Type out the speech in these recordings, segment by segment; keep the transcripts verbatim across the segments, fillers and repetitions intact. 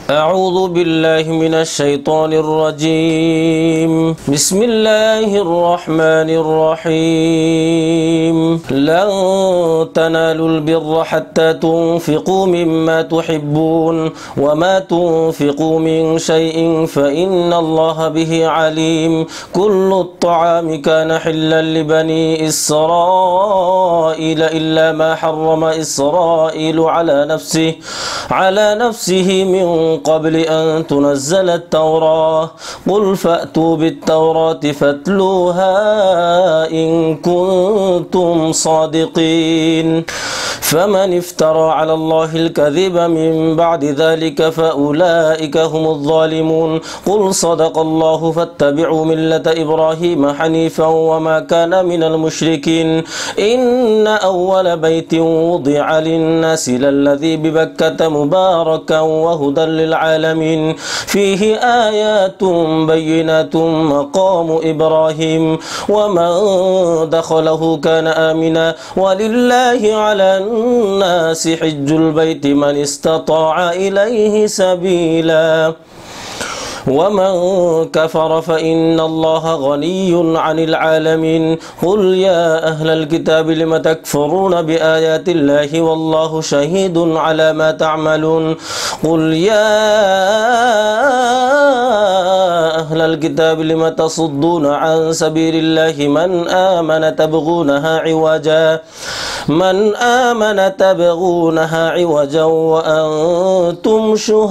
أعوذ بالله من الشيطان الرجيم بسم الله الرحمن الرحيم لن تنالوا البر حتى تنفقوا مما تحبون وما تنفقوا من شيء فإن الله به عليم كل الطعام كان حلا لبني إسرائيل إلا ما حرم إسرائيل على نفسه على نفسه من قبل أن تنزل التوراة قل فأتوا بالتوراة فاتلوها إن كنتم صادقين فمن افترى على الله الكذب من بعد ذلك فأولئك هم الظالمون قل صدق الله فاتبعوا ملة إبراهيم حنيفا وما كان من المشركين إن أول بيت وضع للناس للذي ببكة مباركا وهدى للعالمين فيه آيات بينات مقام إبراهيم ومن دخله كان آمنا ولله على الناس حج البيت من استطاع إليه سبيلا ومن كفر فإن الله غني عن العالمين قل يا أهل الكتاب لم تكفرون بآيات الله والله شهيد على ما تعملون قل يا أهل الكتاب لم تصدون عن سبيل الله من آمن تبغونها عوجا من آمن تبغونها عوجا وأنتم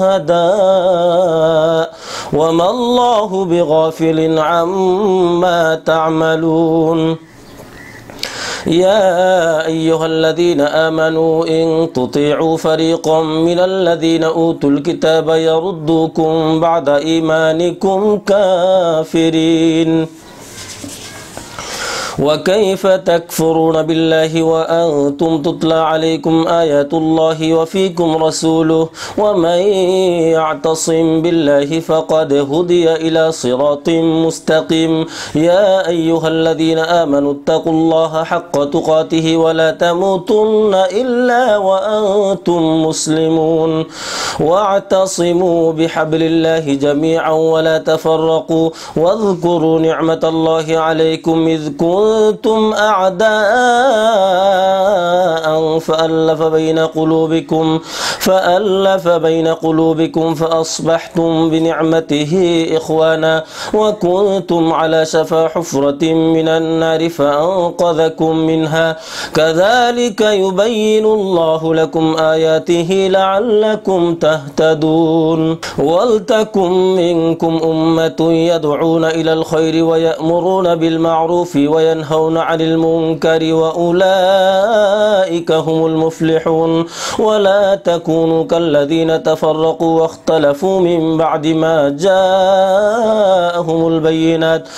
شهداء وما الله بغافل عما تعملون يا أيها الذين آمنوا إن تطيعوا فريقا من الذين أوتوا الكتاب يردوكم بعد إيمانكم كافرين وكيف تكفرون بالله وأنتم تتلى عليكم آيات الله وفيكم رسوله ومن يعتصم بالله فقد هدي إلى صراط مستقيم يا أيها الذين آمنوا اتقوا الله حق تقاته ولا تموتن إلا وأنتم مسلمون واعتصموا بحبل الله جميعا ولا تفرقوا واذكروا نعمة الله عليكم إذ كنتم كنتم أعداء فألف بين قلوبكم فألف بين قلوبكم فأصبحتم بنعمته إخوانا وكنتم على شفا حفرة من النار فأنقذكم منها كذلك يبين الله لكم آياته لعلكم تهتدون ولتكن منكم أمة يدعون إلى الخير ويأمرون بالمعروف وينهون ينهون عن المنكر وأولئك هم المفلحون ولا تكونوا كالذين تفرقوا واختلفوا من بعد ما جاءهم البينات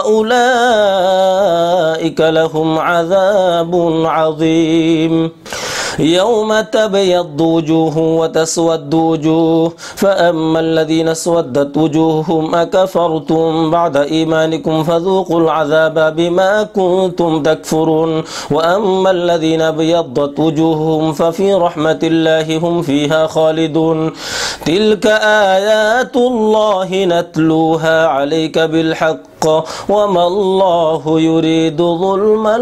وأولئك لهم عذاب عظيم يوم تبيض وجوه وتسود وجوه فأما الذين اسودت وجوههم أكفرتم بعد إيمانكم فذوقوا العذاب بما كنتم تكفرون وأما الذين ابيضت وجوههم ففي رحمة الله هم فيها خالدون تلك آيات الله نتلوها عليك بالحق وما الله يريد ظلما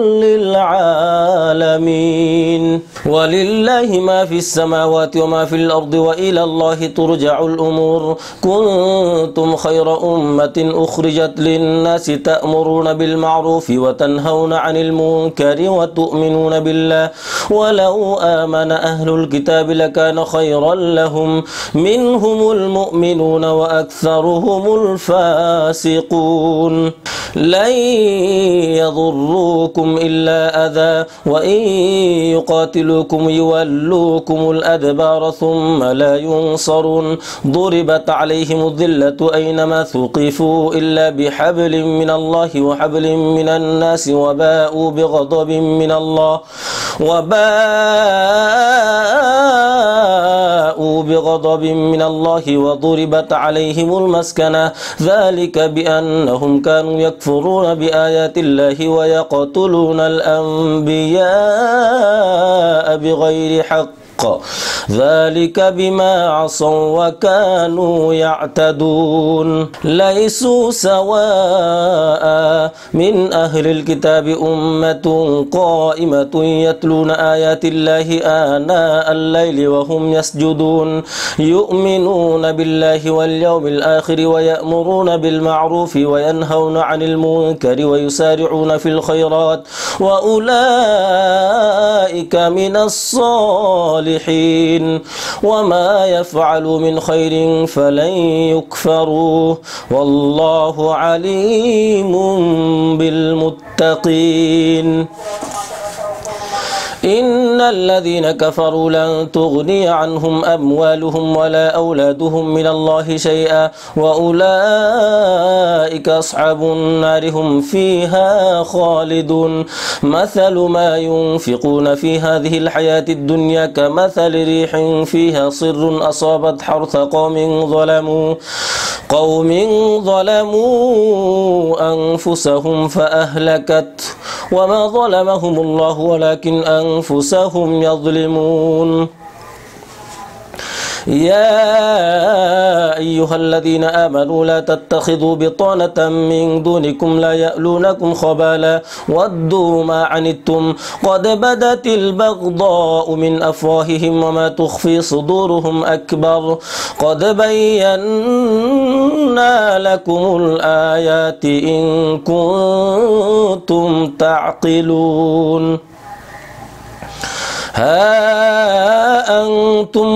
للعالمين ولله ما في السماوات وما في الأرض وإلى الله ترجع الأمور كنتم خير أمة أخرجت للناس تأمرون بالمعروف وتنهون عن المنكر وتؤمنون بالله ولو آمن أهل الكتاب لكان خيرا لهم منهم المؤمنون وأكثرهم الفاسقون لن يضروكم إلا أذى وإن يقاتلوكم يولوكم الأدبار ثم لا ينصرون ضربت عليهم الذلة أينما ثقفوا إلا بحبل من الله وحبل من الناس وباءوا بغضب من الله وباءوا بغضب من الله وضربت عليهم المسكنة ذلك بأنهم كانوا يكفرون بآيات الله ويقتلون الأنبياء بغير حق ذلك بما عصوا وكانوا يعتدون ليسوا سواء من أهل الكتاب أمة قائمة يتلون آيات الله آناء الليل وهم يسجدون يؤمنون بالله واليوم الآخر ويأمرون بالمعروف وينهون عن المنكر ويسارعون في الخيرات وأولئك من الصالحين وما يفعلوا من خير فلن يكفروه والله عليم بالمتقين إن الذين كفروا لن تغني عنهم أموالهم ولا أولادهم من الله شيئا وأولئك أصحاب النار هم فيها خالدون مثل ما ينفقون في هذه الحياة الدنيا كمثل ريح فيها صر أصابت حرث قوم ظلموا قوم ظلموا أنفسهم فأهلكت وما ظلمهم الله ولكن أنفسهم يظلمون يا أيها الذين آمنوا لا تتخذوا بطانة من دونكم لا يألونكم خبالا ودوا ما عنتم قد بدت البغضاء من أفواههم وما تخفي صدورهم أكبر قد بينا لكم الآيات إن كنتم تعقلون ها أنتم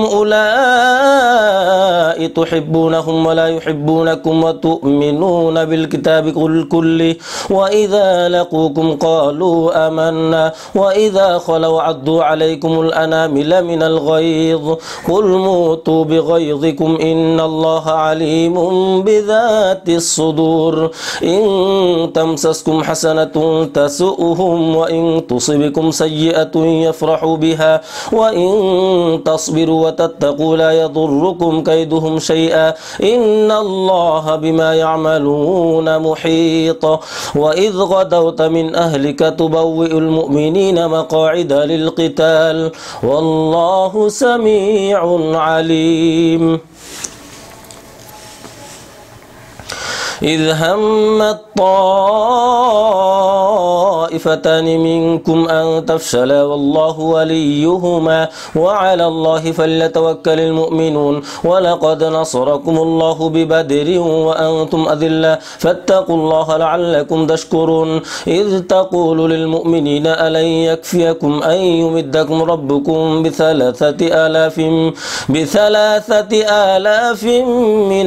أولئك تحبونهم ولا يحبونكم وتؤمنون بالكتاب كله وإذا لقوكم قالوا آمنا وإذا خلوا عضوا عليكم الأنامل من الغيظ قل موتوا بغيظكم إن الله عليم بذات الصدور إن تمسسكم حسنة تسؤهم وإن تصبكم سيئة يفرحوا بها وإن تصبروا وتتقوا لا يضركم كيدهم شيئا إن الله بما يعملون محيط وإذ غدوت من أهلك تبوئ المؤمنين مقاعد للقتال والله سميع عليم إذ همت طائفتان منكم أن تفشلا والله وليهما وعلى الله فليتوكل المؤمنون ولقد نصركم الله ببدر وأنتم أذلة فاتقوا الله لعلكم تشكرون إذ تقول للمؤمنين ألن يكفيكم أن يمدكم ربكم بثلاثة آلاف بثلاثة آلاف من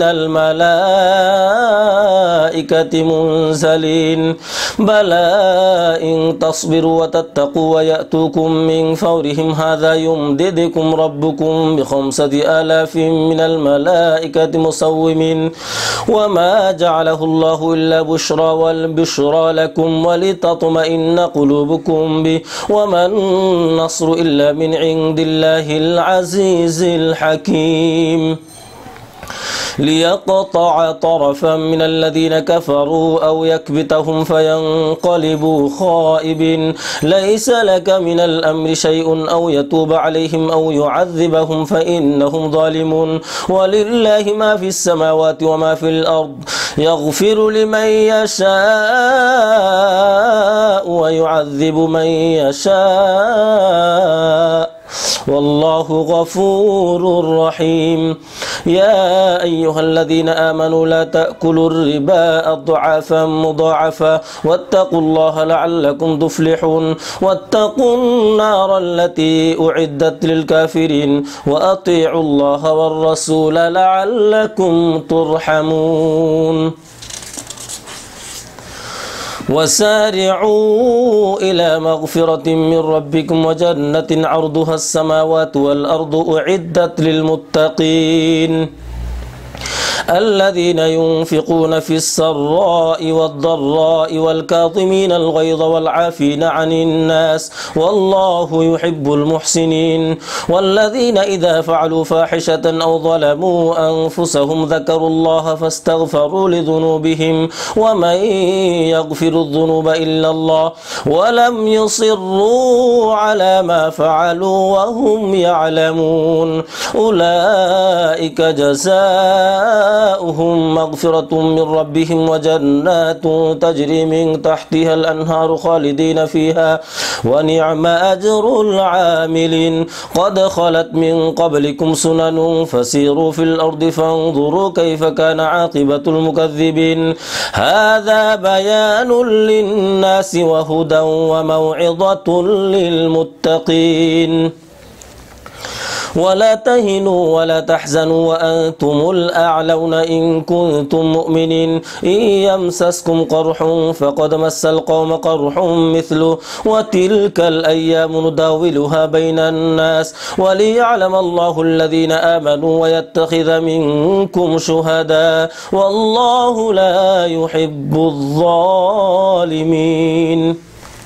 الملائكة منزلين بلى إن تصبروا وتتقوا ويأتوكم من فورهم هذا يمددكم ربكم بخمسة آلاف من الملائكة مسومين وما جعله الله إلا بشرى والبشرى لكم ولتطمئن قلوبكم به وما النصر إلا من عند الله العزيز الحكيم ليقطع طرفا من الذين كفروا أو يكبتهم فينقلبوا خائبين ليس لك من الأمر شيء أو يتوب عليهم أو يعذبهم فإنهم ظالمون ولله ما في السماوات وما في الأرض يغفر لمن يشاء ويعذب من يشاء والله غفور رحيم يا أيها الذين آمنوا لا تأكلوا الربا أضعافا مضاعفا واتقوا الله لعلكم تفلحون واتقوا النار التي أعدت للكافرين وأطيعوا الله والرسول لعلكم ترحمون وسارعوا إلى مغفرة من ربكم وجنة عرضها السماوات والأرض أعدت للمتقين الذين ينفقون في السراء والضراء والكاظمين الغيظ والعافين عن الناس والله يحب المحسنين. والذين إذا فعلوا فاحشة أو ظلموا أنفسهم ذكروا الله فاستغفروا لذنوبهم ومن يغفر الذنوب إلا الله ولم يصروا على ما فعلوا وهم يعلمون أولئك جزاؤهم مغفرة من ربهم وجنات تجري من تحتها الأنهار خالدين فيها ونعم أجر العاملين. قد خلت من قبلكم سنن فسيروا في الأرض فانظروا كيف كان عاقبة المكذبين. هذا بيان للناس وهدى وموعظة للمتقين. ولا تهنوا ولا تحزنوا وأنتم الأعلون إن كنتم مؤمنين. إن يمسسكم قرح فقد مس القوم قرح مثله وتلك الأيام نداولها بين الناس وليعلم الله الذين آمنوا ويتخذ منكم شهداء والله لا يحب الظالمين.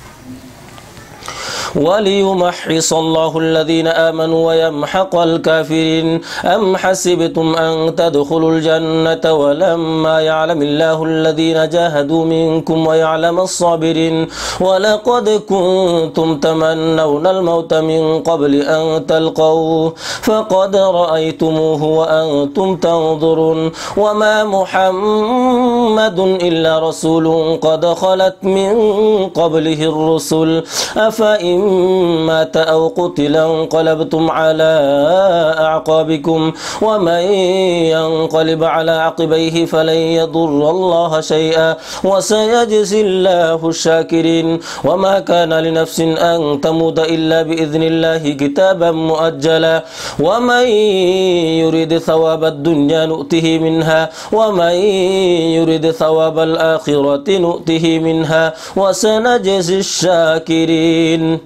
وليمحص الله الذين آمنوا ويمحق الكافرين. أم حسبتم أن تدخلوا الجنة ولما يعلم الله الذين جاهدوا منكم ويعلم الصابرين. ولقد كنتم تمنون الموت من قبل أن تلقوه فقد رأيتموه وأنتم تنظرون. وما محمد إلا رسول قد خلت من قبله الرسل أفإن مات أو قتل انقلبتم على أعقابكم ومن ينقلب على عقبيه فلن يضر الله شيئا وسيجزي الله الشاكرين. وما كان لنفس أن تموت إلا بإذن الله كتابا مؤجلا ومن يريد ثواب الدنيا نؤته منها ومن يريد ثواب الآخرة نؤته منها وسنجزي الشاكرين.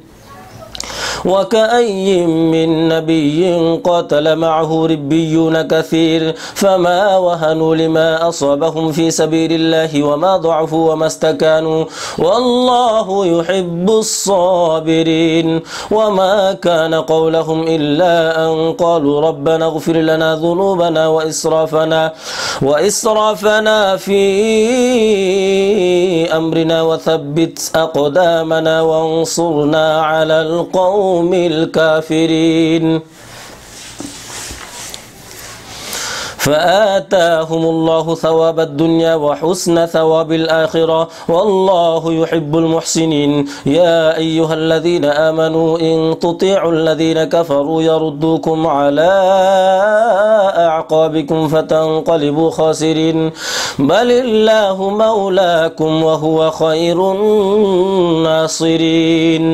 وكأي من نبي قاتل معه ربيون كثير فما وهنوا لما أصابهم في سبيل الله وما ضعفوا وما استكانوا والله يحب الصابرين. وما كان قولهم إلا أن قالوا ربنا اغفر لنا ذنوبنا وإسرافنا وإسرافنا في أمرنا وثبت أقدامنا وانصرنا على القوم الكافرين. فآتاهم الله ثواب الدنيا وحسن ثواب الآخرة والله يحب المحسنين. يا أيها الذين آمنوا إن تطيعوا الذين كفروا يردوكم على أعقابكم فتنقلبوا خاسرين بل الله مولاكم وهو خير الناصرين.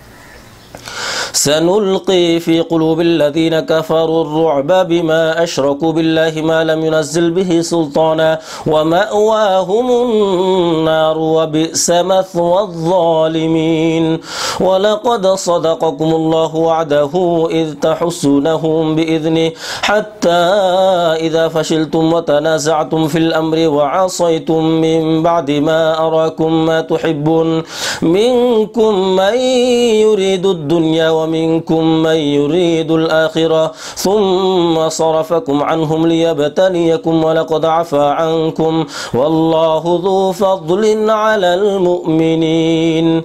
سنلقي في قلوب الذين كفروا الرعب بما أشركوا بالله ما لم ينزل به سلطانا ومأواهم النار وبئس مثوى الظالمين. ولقد صدقكم الله وعده إذ تحسونهم بإذنه حتى إذا فشلتم وتنازعتم في الأمر وعصيتم من بعد ما أراكم ما تحبون منكم من يريد الدنيا ومنكم من يريد الآخرة ثم صرفكم عنهم ليبتليكم ولقد عفا عنكم والله ذو فضل على المؤمنين.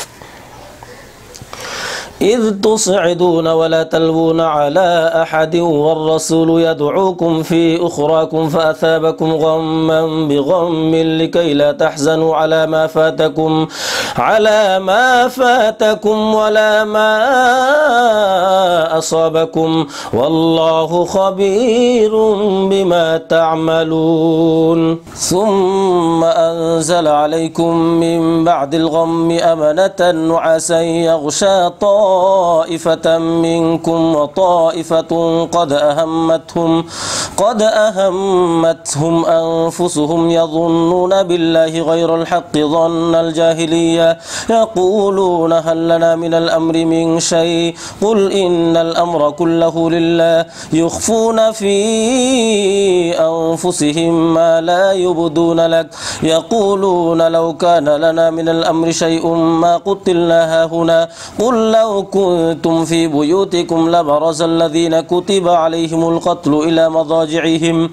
إذ تصعدون ولا تلوون على أحد والرسول يدعوكم في أخراكم فأثابكم غما بغم لكي لا تحزنوا على ما فاتكم على ما فاتكم ولا ما أصابكم والله خبير بما تعملون. ثم أنزل عليكم من بعد الغم أمنة نعاسا يغشى طائفة طائفة منكم وطائفة قد أهمتهم قد أهمتهم أنفسهم يظنون بالله غير الحق ظن الجاهلية يقولون هل لنا من الأمر من شيء قل إن الأمر كله لله يخفون في أنفسهم ما لا يبدون لك يقولون لو كان لنا من الأمر شيء ما قتلنا هنا قل لو كنتم في بيوتكم لبرز الذين كتب عليهم القتل إلى مضاجعهم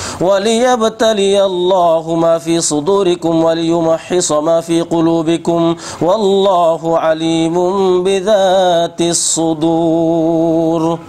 وليبتلي الله ما في صدوركم وليمحص ما في قلوبكم والله عليم بذات الصدور.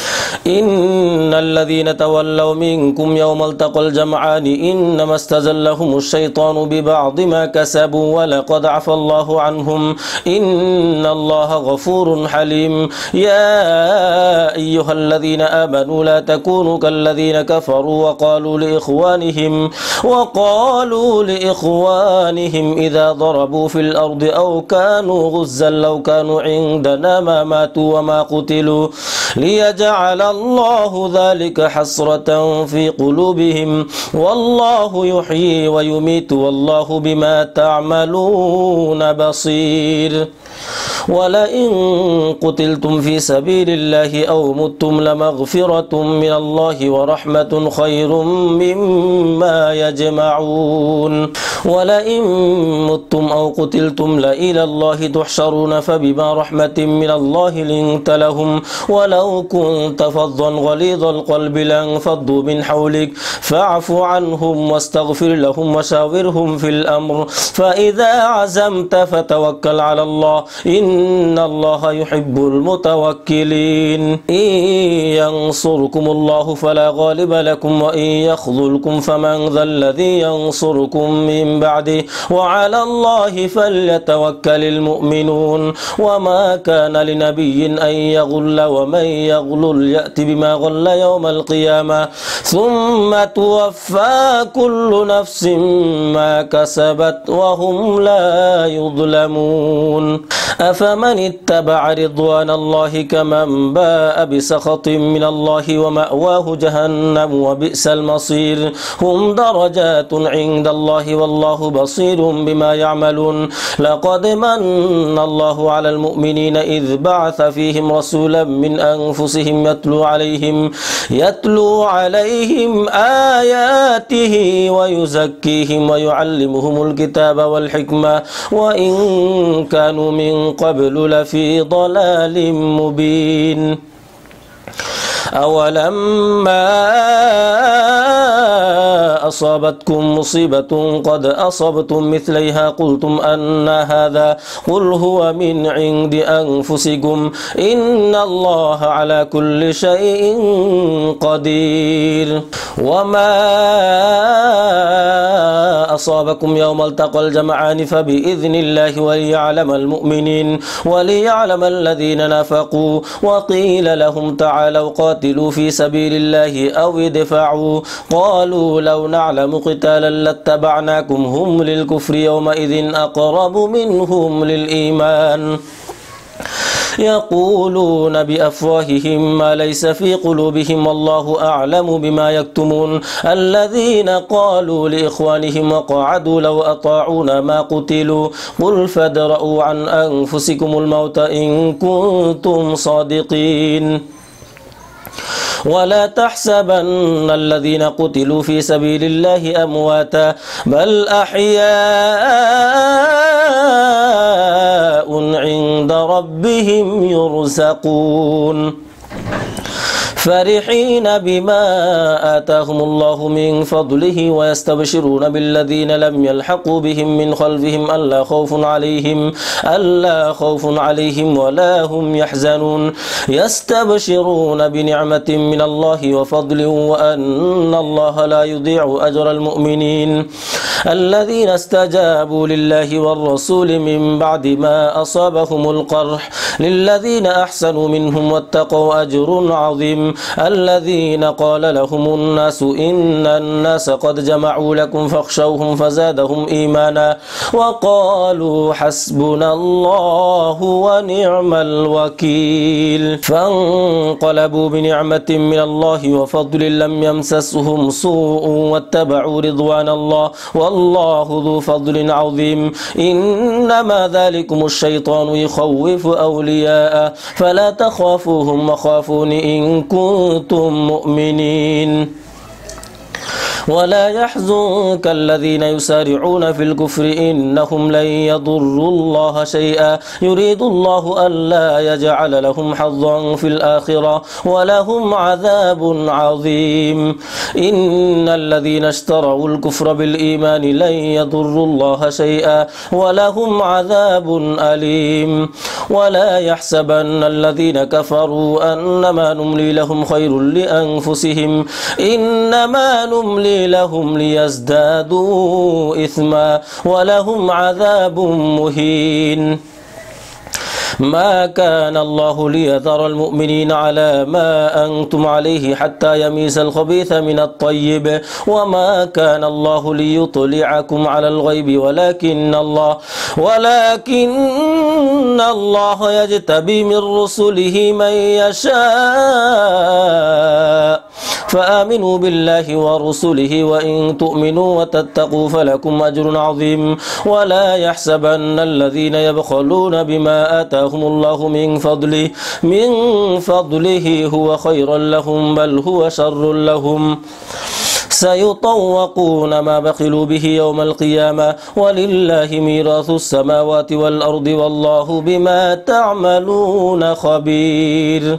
إن الذين تولوا منكم يوم التقى الجمعان إنما استزلهم الشيطان ببعض ما كسبوا ولقد عفى الله عنهم إن الله غفور حليم. يا أيها الذين آمنوا لا تكونوا كالذين كفروا وقالوا لإخوانهم وقالوا لإخوانهم إذا ضربوا في الأرض أو كانوا غزا لو كانوا عندنا ما ماتوا وما قتلوا ليجعل الله ذلك حسرة في قلوبهم والله يحيي ويميت والله بما تعملون بصير. ولئن قتلتم في سبيل الله أو متم لمغفرة من الله ورحمة خير مما يجمعون. ولئن متم أو قتلتم لإلى الله تحشرون فبما رحمة من الله لنت لهم ولو كنت فظا غليظ القلب لانفضوا من حولك فاعف عنهم واستغفر لهم وشاورهم في الأمر فإذا عزمت فتوكل على الله إن الله يحب المتوكلين. إن ينصركم الله فلا غالب لكم وإن يخذلكم فمن ذا الذي ينصركم من بعده وعلى الله فليتوكل المؤمنون. وما كان لنبي أن يغل ومن يغلل يأت بما غل يوم القيامة ثم توفى كل نفس ما كسبت وهم لا يظلمون. أفمن اتبع رضوان الله كمن باء بسخط من الله ومأواه جهنم وبئس المصير. هم درجات عند الله والله بصير بما يعملون. لقد من الله على المؤمنين إذ بعث فيهم رسولا من أنفسهم يتلو عليهم يتلو عليهم آياته ويزكيهم ويعلمهم الكتاب والحكمة وإن كانوا من قبل لفي ضلال مبين. أولما أصابتكم مصيبة قد أصبتم مثليها قلتم أن هذا قل هو من عند أنفسكم إن الله على كل شيء قدير. وما أصابكم يوم التقى الجمعان فبإذن الله وليعلم المؤمنين وليعلم الذين نافقوا وقيل لهم تعالوا قاتلوا في سبيل الله أو ادفعوا قالوا لو نعلم قتالا لاتبعناكم هم للكفر يومئذ أقرب منهم للإيمان. يقولون بأفواههم ما ليس في قلوبهم والله أعلم بما يكتمون. الذين قالوا لإخوانهم وقعدوا لو أطاعونا ما قتلوا قل فادرءوا عن أنفسكم الموت إن كنتم صادقين. ولا تحسبن الذين قتلوا في سبيل الله أمواتا بل أحياء عند ربهم يرزقون فرحين بما آتاهم الله من فضله ويستبشرون بالذين لم يلحقوا بهم من خلفهم ألا خوف عليهم ألا خوف عليهم ولا هم يحزنون. يستبشرون بنعمة من الله وفضل وأن الله لا يضيع أجر المؤمنين. الذين استجابوا لله والرسول من بعد ما أصابهم القرح للذين أحسنوا منهم واتقوا أجر عظيم. عليهم الذين قال لهم الناس إن الناس قد جمعوا لكم فاخشوهم فزادهم إيمانا وقالوا حسبنا الله ونعم الوكيل فانقلبوا بنعمة من الله وفضل لم يمسسهم سوء واتبعوا رضوان الله والله ذو فضل عظيم إنما ذلكم الشيطان يخوف أولياءه فلا تخافوهم وخافون إن كنتم مؤمنين ولا يحزنك الذين يسارعون في الكفر إنهم لن يضروا الله شيئا يريد الله ألا يجعل لهم حظا في الآخرة ولهم عذاب عظيم إن الذين اشتروا الكفر بالإيمان لن يضروا الله شيئا ولهم عذاب أليم ولا يحسبن الذين كفروا أنما نملي لهم خير لأنفسهم إنما نملي لهم ليزدادوا إثما ولهم عذاب مهين ما كان الله ليذر المؤمنين على ما أنتم عليه حتى يميز الخبيث من الطيب وما كان الله ليطلعكم على الغيب ولكن الله ولكن الله يجتبي من رسله من يشاء فآمنوا بالله ورسله وإن تؤمنوا وتتقوا فلكم أجر عظيم ولا يحسبن الذين يبخلون بما آتاهم الله من فضله من فضله هو خيرا لهم بل هو شر لهم سيطوقون ما بخلوا به يوم القيامة ولله ميراث السماوات والأرض والله بما تعملون خبير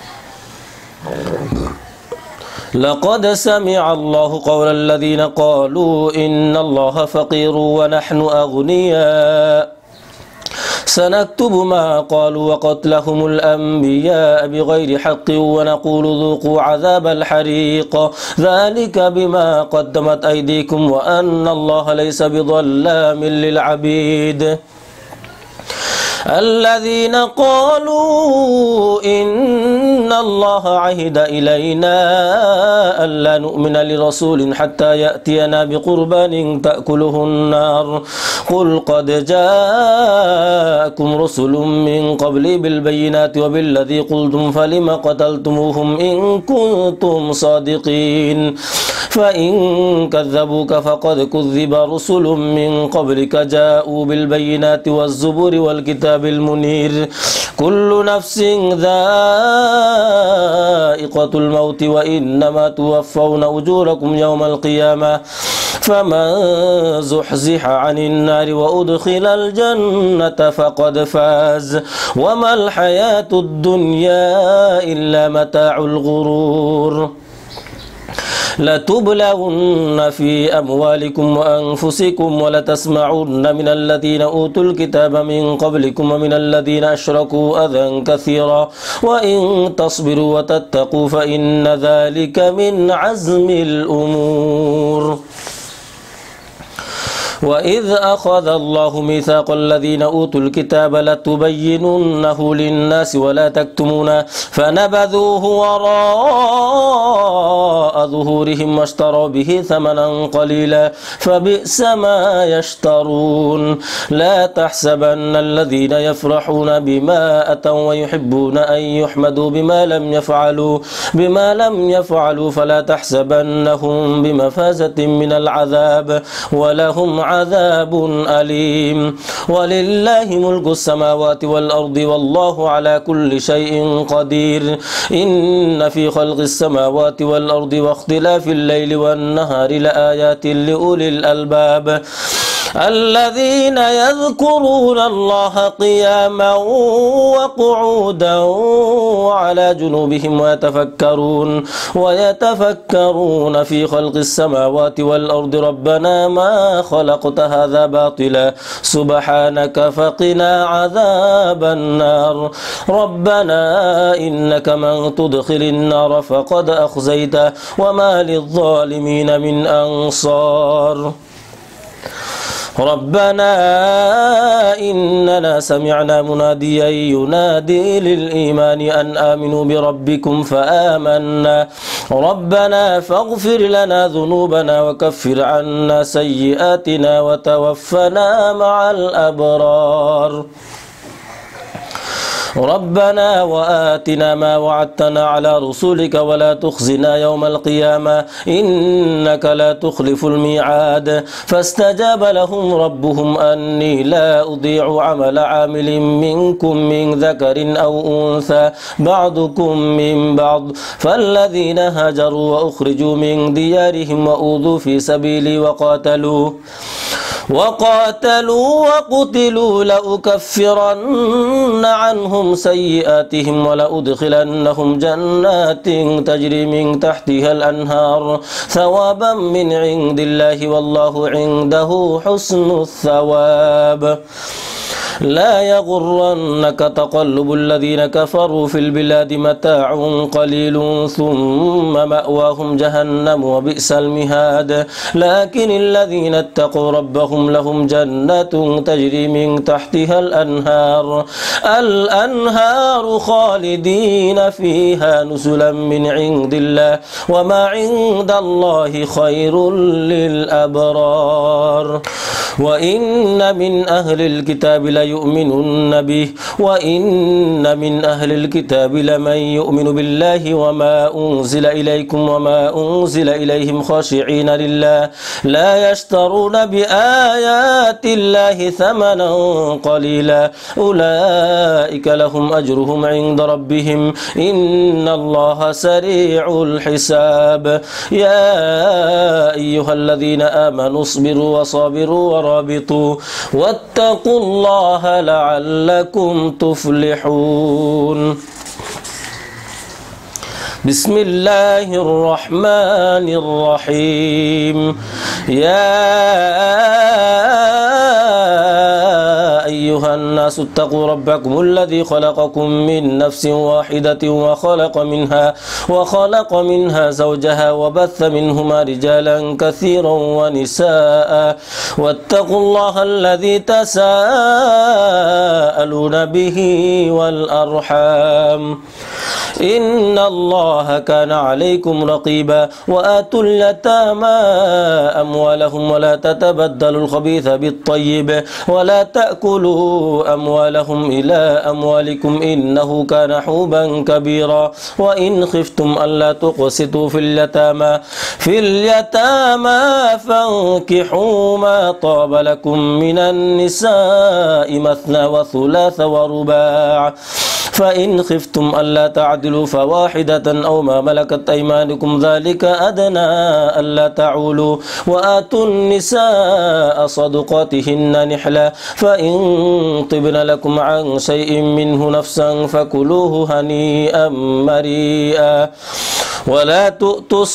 لقد سمع الله قول الذين قالوا إن الله فقير ونحن أغنياء سنكتب ما قالوا وقتلهم الأنبياء بغير حق ونقول ذوقوا عذاب الحريق ذلك بما قدمت أيديكم وأن الله ليس بظلام للعبيد الذين قالوا إن الله عهد إلينا ألا نؤمن لرسول حتى يأتينا بقربان تأكله النار قل قد جاءكم رسل من قبلي بالبينات وبالذي قلتم فلم قتلتموهم إن كنتم صادقين فإن كذبوك فقد كذب رسل من قبلك جاءوا بالبينات والزبر والكتاب المنير كل نفس ذائقة الموت وإنما توفون أجوركم يوم القيامة فمن زحزح عن النار وأدخل الجنة فقد فاز وما الحياة الدنيا إلا متاع الغرور لتبلغن في أموالكم وأنفسكم ولتسمعن من الذين أوتوا الكتاب من قبلكم ومن الذين أشركوا أذى كثيرا وإن تصبروا وتتقوا فإن ذلك من عزم الأمور وإذ أخذ الله ميثاق الذين أوتوا الكتاب لتبيننه للناس ولا تكتمونه فنبذوه وراء ظهورهم واشتروا به ثمنا قليلا فبئس ما يشترون لا تحسبن الذين يفرحون بما أتوا ويحبون أن يحمدوا بما لم يفعلوا بما لم يفعلوا فلا تحسبنهم بمفازة من العذاب ولهم عذاب أليم ولله ملك السماوات والأرض والله على كل شيء قدير إن في خلق السماوات والأرض واختلاف الليل والنهار لآيات لأولي الألباب الذين يذكرون الله قياما وقعودا وعلى جنوبهم ويتفكرون ويتفكرون في خلق السماوات والأرض ربنا ما خلقت هذا باطلا سبحانك فقنا عذاب النار ربنا إنك من تدخل النار فقد أخزيته وما للظالمين من أنصار ربنا إننا سمعنا مناديا ينادي للإيمان أن آمنوا بربكم فآمنا ربنا فاغفر لنا ذنوبنا وكفر عنا سيئاتنا وتوفنا مع الأبرار ربنا وآتنا ما وعدتنا على رسولك ولا تخزنا يوم القيامة إنك لا تخلف الميعاد فاستجاب لهم ربهم أني لا أضيع عمل عامل منكم من ذكر أو أنثى بعضكم من بعض فالذين هاجروا وأخرجوا من ديارهم وأوذوا في سبيلي وقاتلوا وقاتلوا وقتلوا لأكفرن عنهم سيئاتهم ولأدخلنهم جنات تجري من تحتها الأنهار ثوابا من عند الله والله عنده حسن الثواب لا يغرنك تقلب الذين كفروا في البلاد متاع قليل ثم مأواهم جهنم وبئس المهاد لكن الذين اتقوا ربهم لهم جنات تجري من تحتها الأنهار الأنهار خالدين فيها نزلا من عند الله وما عند الله خير للأبرار وإن من أهل الكتاب ليؤمنن به وإن من أهل الكتاب لمن يؤمن بالله وما أنزل إليكم وما أنزل إليهم خاشعين لله لا يشترون بآيات الله ثمنا قليلا أولئك لهم أجرهم عند ربهم إن الله سريع الحساب يا أيها الذين آمنوا اصبروا وصابروا ورابطوا واتقوا الله لعلكم تفلحون بسم الله الرحمن الرحيم يا أيها الناس اتقوا ربكم الذي خلقكم من نفس واحدة وخلق منها وخلق منها زوجها وبث منهما رجالا كثيرا ونساء واتقوا الله الذي تساءلون به والأرحام إن الله كان عليكم رقيبا وآتوا اليتامى أموالهم ولا تتبدلوا الخبيث بالطيب ولا تأكلوا أموالهم إلى أموالكم إنه كان حوبا كبيرا وإن خفتم ألا تقسطوا في اليتامى في اليتامى فانكحوا ما طاب لكم من النساء مثنى وثلاث ورباع فإن خفتم ألا تعدلوا فواحدة أو ما ملكت أيمانكم ذلك أدنى ألا تعولوا وآتوا النساء صدقاتهن نحلا فإن طبن لكم عن شيء منه نفسا فكلوه هنيئا مريئا ولا تؤتوا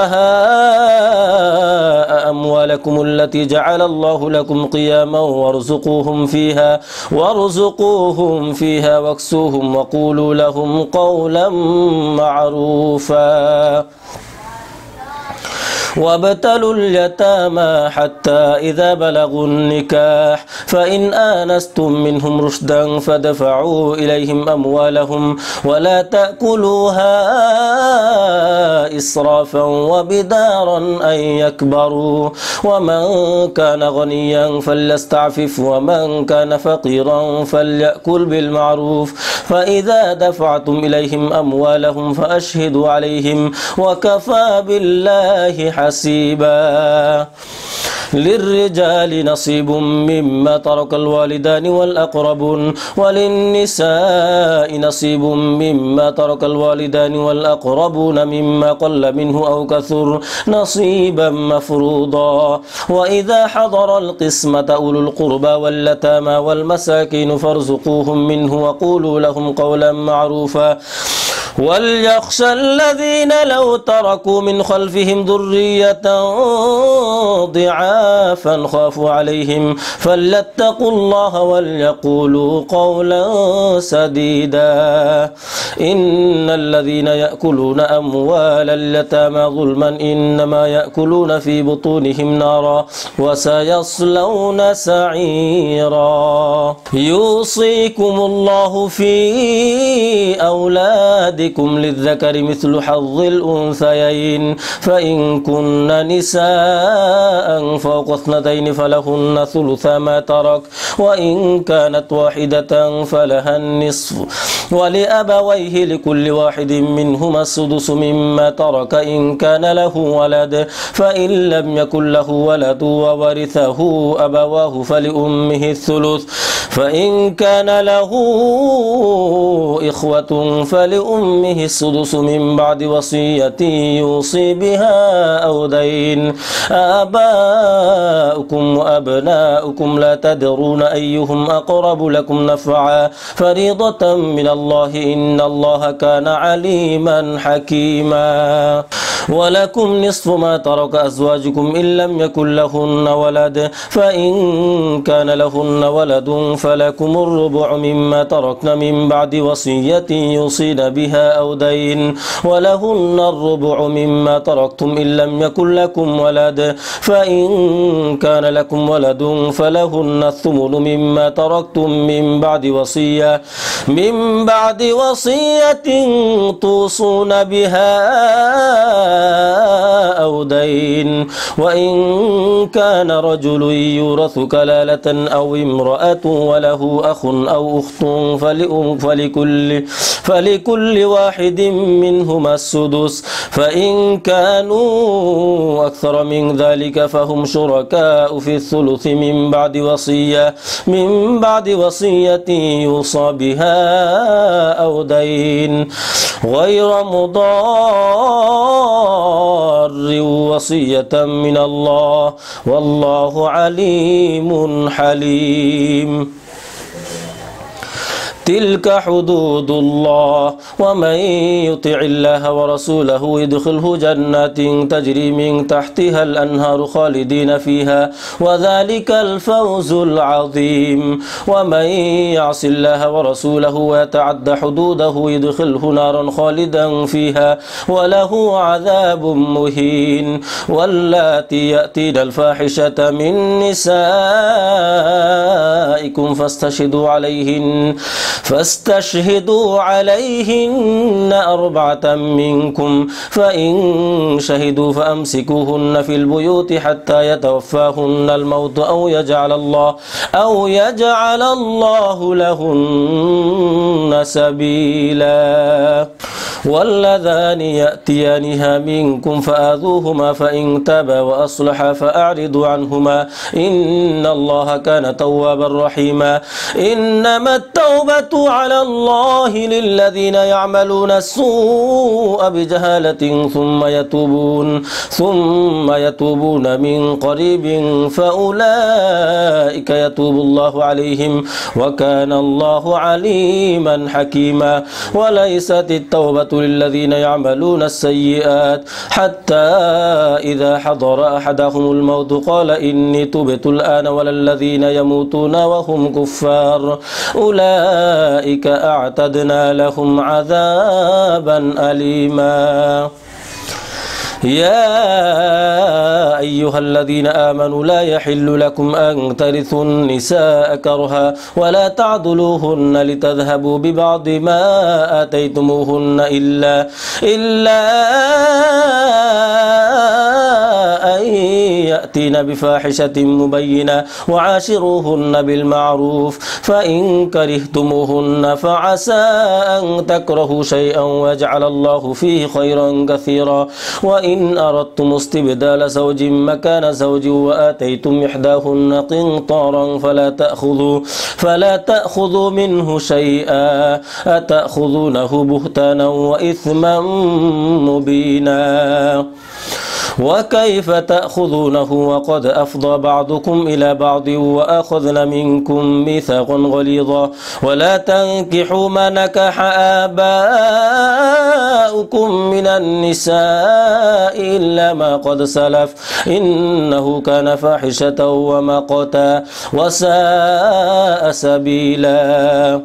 السفهاء أموالكم التي جعل الله لكم قياما وارزقوهم فيها وارزقوهم فيها واكسوهم وقولوا لهم قولا معروفا وابتلوا اليتامى حتى إذا بلغوا النكاح فإن آنستم منهم رشدا فدفعوا إليهم أموالهم ولا تأكلوها إسرافا وبدارا أن يكبروا ومن كان غنيا فليستعفف ومن كان فقيرا فليأكل بالمعروف فإذا دفعتم إليهم أموالهم فأشهدوا عليهم وكفى بالله حسيبا للرجال نصيب مما ترك الوالدان والأقربون وللنساء نصيب مما ترك الوالدان والأقربون مما قل منه أو كثر نصيبا مفروضا وإذا حضر القسمة أولو القربى واليتامى والمساكين فارزقوهم منه وقولوا لهم قولا معروفا وليخشى الذين لو تركوا من خلفهم ذرية ضعافا خافوا عليهم فليتقوا الله وليقولوا قولا سديدا إن الذين يأكلون أموال اليتامى ظلما إنما يأكلون في بطونهم نارا وسيصلون سعيرا يوصيكم الله في أولادكم للذكر مثل حظ الأنثيين فإن كن نساء فوق اثنتين فلهن ثلث ما ترك وإن كانت واحدة فلها النصف ولأبويه لكل واحد منهما السدس مما ترك إن كان له ولد فإن لم يكن له ولد وورثه أبواه فلأمه الثلث فإن كان له إخوة فلأمه السدس من بعد وصية يوصي بها أو دين آباؤكم وأبناؤكم لا تدرون أيهم أقرب لكم نفعا فريضة من الله إن الله كان عليما حكيما ولكم نصف ما ترك أزواجكم إن لم يكن لهن ولد فإن كان لهن ولد فلكم الربع مما تركن من بعد وصية يوصين بها أو دين ولهن الربع مما تركتم إن لم يكن لكم ولد فإن كان لكم ولد فلهن الثمن مما تركتم من بعد وصية من بعد وصية توصون بها أو دين وإن كان رجل يورث كلالة أو امرأة وله أخ أو أخت فلأم فلكل فلكل واحد منهما السدس فإن كانوا أكثر من ذلك فهم شركاء في الثلث من بعد وصية من بعد وصية يوصى بها أو دين غير مضار وصية من الله والله عليم حليم تلك حدود الله ومن يطع الله ورسوله يدخله جنات تجري من تحتها الأنهار خالدين فيها وذلك الفوز العظيم ومن يعص الله ورسوله ويتعد حدوده يدخله نارا خالدا فيها وله عذاب مهين واللاتي يأتين الفاحشة من نسائكم فاستشهدوا عليهن فاستشهدوا عليهن أربعة منكم فإن شهدوا فأمسكوهن في البيوت حتى يتوفاهن الموت أو يجعل الله أو يجعل الله لهن سبيلا واللذان يأتيانها منكم فآذوهما فإن تابا وأصلحا فأعرضوا عنهما إن الله كان توابا رحيما إنما التوبة على الله للذين يعملون السوء بجهالة ثم يتوبون ثم يتوبون من قريب فأولئك يتوب الله عليهم وكان الله عليما حكيما وليست التوبة للذين يعملون السيئات حتى إذا حضر أحدهم الموت قال إني تبت الآن ولا الذين يموتون وهم كفار أولئك أعتدنا لهم عذابا أليما يا أيها الذين آمنوا لا يحل لكم أن ترثوا النساء كرها ولا تعضلوهن لتذهبوا ببعض ما آتيتموهن إلا إلا أن يأتين بفاحشة مبينة وعاشروهن بالمعروف فإن كرهتموهن فعسى أن تكرهوا شيئا ويجعل الله فيه خيرا كثيرا وإن أردتم استبدال زوج مكان زوج وآتيتم إحداهن قنطارا فلا تأخذوا فلا تأخذوا منه شيئا أتأخذونه بهتانا وإثما مبينا وكيف تأخذونه وقد أفضى بعضكم إلى بعض وأخذن منكم ميثاقا غليظا ولا تنكحوا ما نكح آباؤكم من النساء إلا ما قد سلف إنه كان فاحشة ومقتا وساء سبيلا.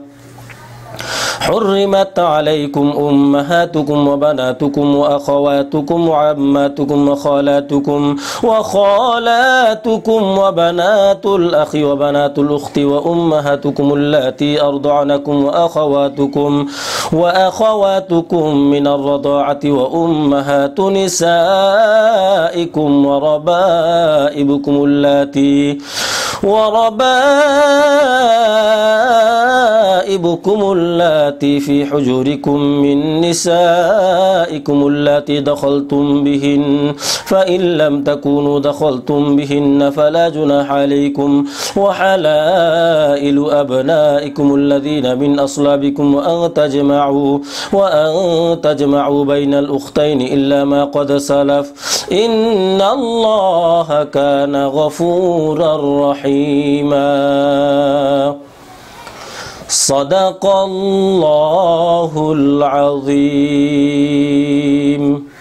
حرمت عليكم أمهاتكم وبناتكم وأخواتكم وعماتكم وخالاتكم وخالاتكم وبنات الأخ وبنات الأخت وأمهاتكم اللاتي أرضعنكم وأخواتكم وأخواتكم من الرضاعة وأمهات نسائكم وربائبكم اللاتي وربائبكم اللاتي في حجوركم من نسائكم اللاتي دخلتم بهن فإن لم تكونوا دخلتم بهن فلا جناح عليكم وحلائل أبنائكم الذين من أصلابكم وأن تجمعوا وأن تجمعوا بين الأختين إلا ما قد سلف إن الله كان غفورا رحيما. صدق الله العظيم.